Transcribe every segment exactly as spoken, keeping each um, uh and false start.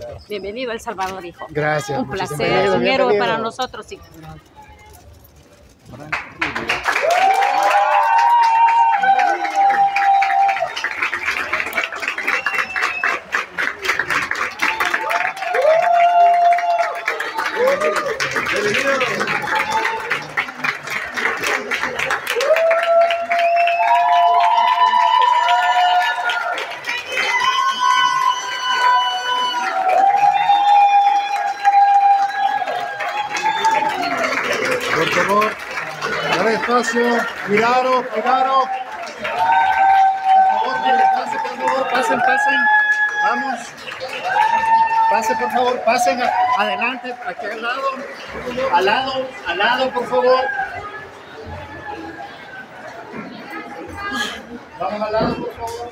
Bienvenido a El Salvador, hijo. Gracias. Un placer, un héroe para nosotros, hijo. Por favor, dale espacio, cuidado, cuidado. Por favor, pasen, por favor, pasen, pasen. Vamos. Pasen, por favor, pasen adelante, aquí al lado. Al lado, al lado, por favor. Vamos al lado, por favor.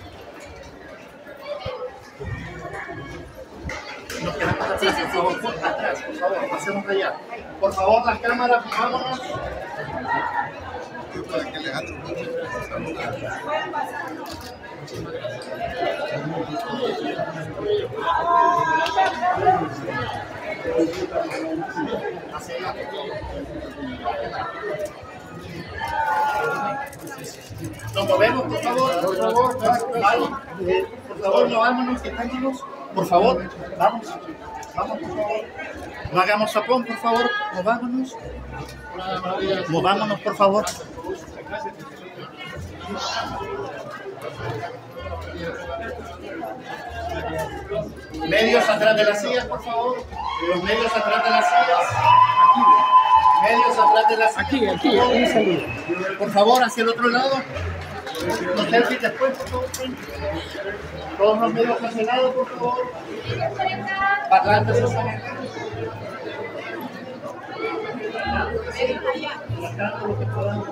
Nos quedamos atrás, Sí, sí, por favor, sí, sí, sí. atrás, por favor, pasemos allá. Por favor, las cámaras, vámonos. Nos movemos, por favor, por favor, vamos, eh, por favor, no vámonos, quitémonos, por favor, vamos, vamos, por favor, no hagamos tapón, por favor, movámonos, movámonos, por favor. Medios atrás de las sillas, por favor, los medios atrás de las sillas, medios atrás de las sillas, Aquí, aquí, aquí salida. por favor, hacia el otro lado. Los selfies después, por favor. Todos los medios hacia el lado, por favor. Parlantes hacia el lado. Lo que podamos.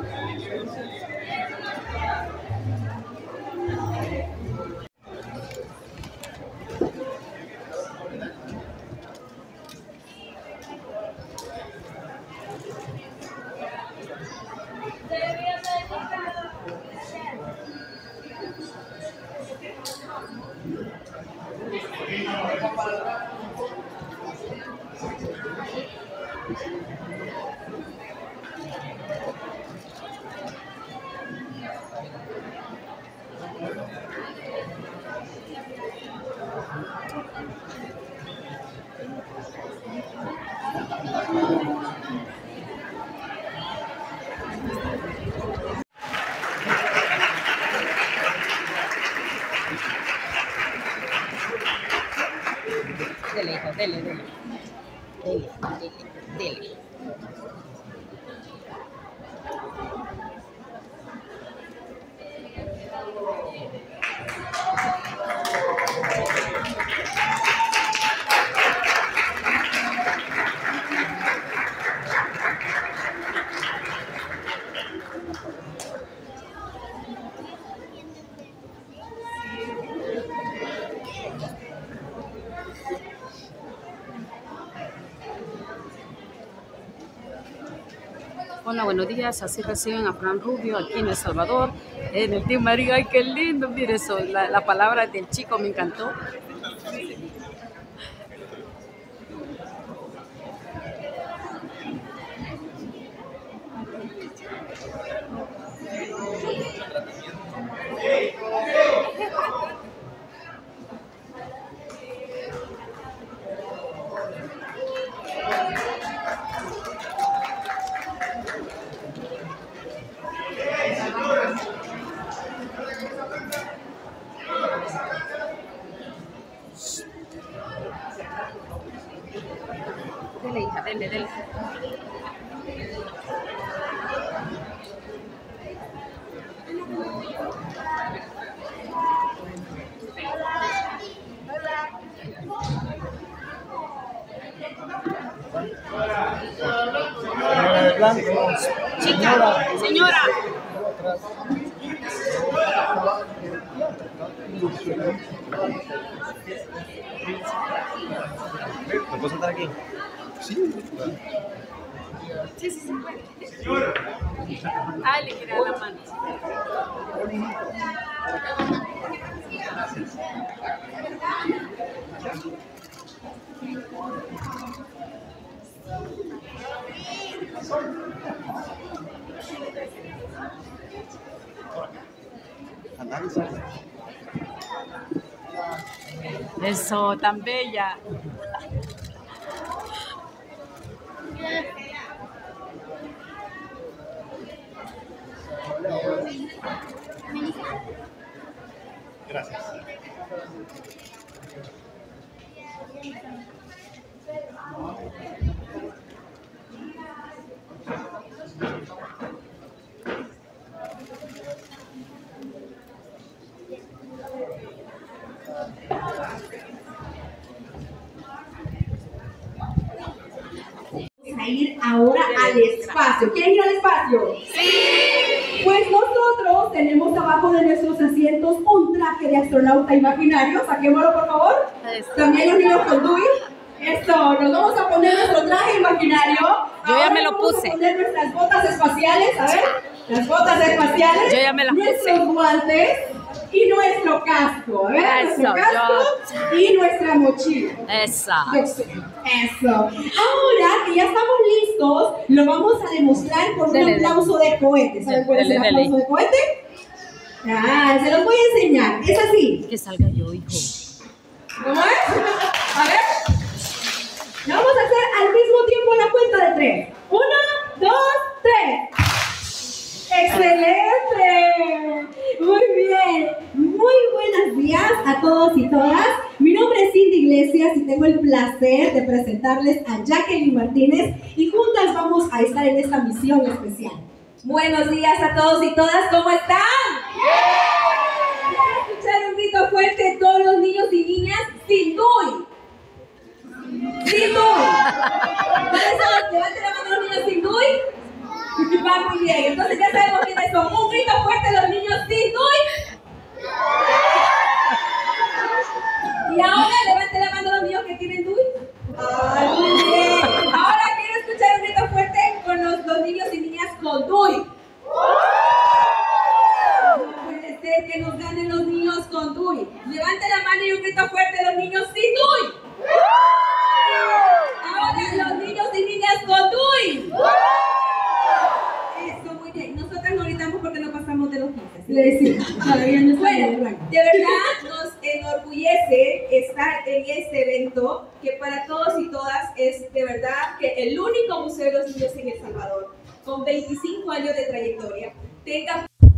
Dele, hijo, dele, dele. Dele, dele, dele. Hola, buenos días. Así reciben a Fran Rubio aquí en El Salvador, en el Team Marín. ¡Ay, qué lindo! Mire eso, la, la palabra del chico me encantó. Dele, hija, dele, dele. Chica, señora. ¿Me puedo sentar aquí? Sí. Sí, sí, sí, puede. Ah, le quiere dar la mano. Eso, tan bella. Gracias. A ir ahora al espacio. ¿Quieren ir al espacio? ¡Sí! Pues nosotros tenemos abajo de nuestros asientos un traje de astronauta imaginario. Saquémoslo, por favor. Eso. También los niños con Dewey. Esto, nos vamos a poner nuestro traje imaginario. Yo ya Ahora me lo vamos puse. a poner nuestras botas espaciales, a ver. Las botas espaciales. Yo ya me las nuestros puse. guantes y nuestro casco. A ver, Eso, nuestro casco y nuestra mochila. Esa. Eso. Ahora que ya estamos listos, lo vamos a demostrar con un Dele, dele. aplauso de cohete. ¿Saben cuál es el Dele, dele. aplauso de cohete? Ah, se los voy a enseñar. Es así. Que salga yo, hijo. ¿Cómo es? A ver. Lo vamos a hacer al mismo tiempo en la cuenta de tres. Uno, dos, tres. ¡Excelente! Muy bien. Muy buenos días a todos y todas. Mi nombre es Cindy Iglesias y tengo el placer de presentarles a Jacqueline Martínez y juntas vamos a estar en esta misión especial. Buenos días a todos y todas. ¿Cómo están? ¿Quieren escuchar un grito fuerte de todos los niños y niñas? ¡Sin Dewey! ¡Sin Dewey! ¿Cuáles son los? Levanten la mano los niños sin Dewey. Va muy bien, entonces ya sabemos quiénes son. Un grito fuerte los niños sin Dewey. Y ahora levanten la mano los niños que tienen Dewey. ¡Ay, muy bien! Ahora quiero escuchar un grito fuerte con los, los niños y niñas con Dewey. No puede ser que nos ganen los niños con Dewey. Levanten la mano y un grito fuerte los niños sin Dewey. Ahora los niños y niñas con Dewey. Eso, muy bien. Nosotras no gritamos porque no pasamos de los quince. ¿Sí? Le decimos, todavía no está bien. Bueno, de verdad nos enorgullece estar en este evento que para todos y todas es de verdad que el único museo de los niños en El Salvador, con veinticinco años de trayectoria, tenga